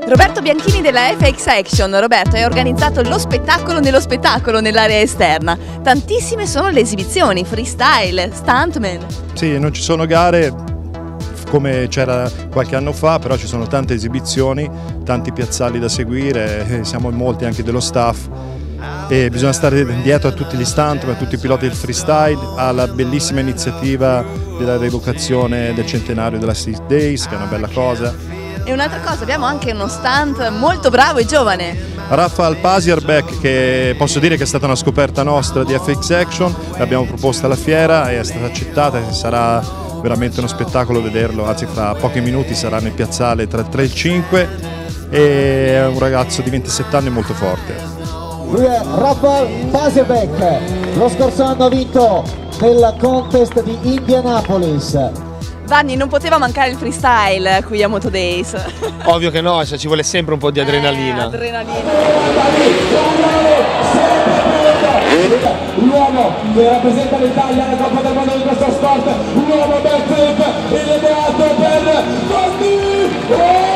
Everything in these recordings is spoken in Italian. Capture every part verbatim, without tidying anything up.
Roberto Bianchini della F X Action. Roberto, hai organizzato lo spettacolo nello spettacolo nell'area esterna. Tantissime sono le esibizioni, freestyle, stuntman. Sì, non ci sono gare come c'era qualche anno fa, però ci sono tante esibizioni, tanti piazzali da seguire, siamo in molti anche dello staff e bisogna stare dietro a tutti gli stuntman, a tutti i piloti del freestyle, alla bellissima iniziativa della rievocazione del centenario della Six Days, che è una bella cosa. E un'altra cosa, abbiamo anche uno stunt molto bravo e giovane. Rafael Pasierbek, che posso dire che è stata una scoperta nostra di F X Action, l'abbiamo proposta alla fiera e è stata accettata e sarà veramente uno spettacolo vederlo, anzi fra pochi minuti sarà nel piazzale tra il tre e il cinque e è un ragazzo di ventisette anni molto forte. Lui è Rafael Pasierbek, lo scorso anno ha vinto nel contest di Indianapolis. Vanni, non poteva mancare il freestyle qui a Moto Days. Ovvio che no, cioè ci vuole sempre un po' di adrenalina. Eh, adrenalina. L'uomo che rappresenta l'Italia alla Coppa del Mondo di questo sport, un uomo backflip, il beato per Vanni.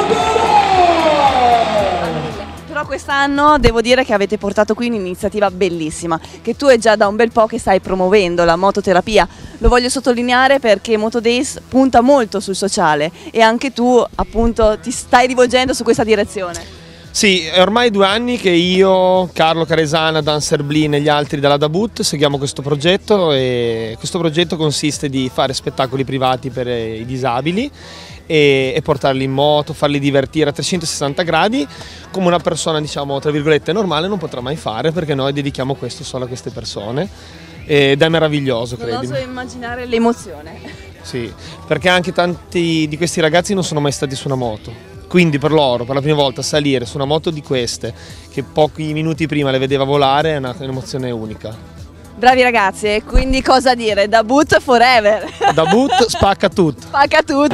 Però quest'anno devo dire che avete portato qui un'iniziativa bellissima, che tu è già da un bel po' che stai promuovendo, la mototerapia. Lo voglio sottolineare perché Moto Days punta molto sul sociale e anche tu appunto ti stai rivolgendo su questa direzione. Sì, è ormai due anni che io, Carlo Caresana, Dancer Blin e gli altri della Dabut seguiamo questo progetto e questo progetto consiste di fare spettacoli privati per i disabili e, e portarli in moto, farli divertire a trecentosessanta gradi come una persona, diciamo, tra virgolette normale non potrà mai fare, perché noi dedichiamo questo solo a queste persone ed è meraviglioso, credimi. Non oso immaginare l'emozione. Sì, perché anche tanti di questi ragazzi non sono mai stati su una moto. Quindi per loro, per la prima volta, salire su una moto di queste, che pochi minuti prima le vedeva volare, è un'emozione unica. Bravi ragazzi, e quindi cosa dire? Dabut forever! Dabut spacca tutto! Spacca tutto!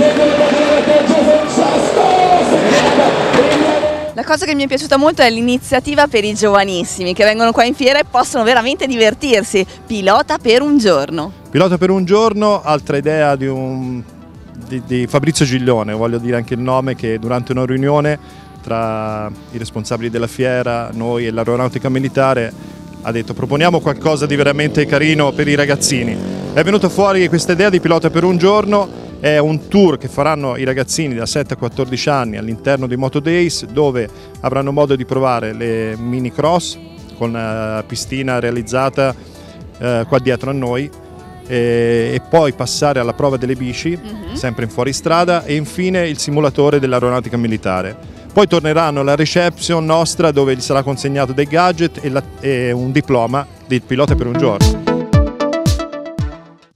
La cosa che mi è piaciuta molto è l'iniziativa per i giovanissimi che vengono qua in fiera e possono veramente divertirsi. Pilota per un giorno. Pilota per un giorno, altra idea di un... Di, di Fabrizio Giglione, voglio dire anche il nome, che durante una riunione tra i responsabili della fiera, noi e l'aeronautica militare ha detto proponiamo qualcosa di veramente carino per i ragazzini. È venuta fuori questa idea di Pilota per un giorno, è un tour che faranno i ragazzini da sette a quattordici anni all'interno di Moto Days, dove avranno modo di provare le mini cross con la piscina realizzata eh, qua dietro a noi, e poi passare alla prova delle bici, uh-huh. sempre in fuoristrada, e infine il simulatore dell'aeronautica militare. Poi torneranno alla reception nostra, dove gli sarà consegnato dei gadget e, la, e un diploma di Pilota per un giorno.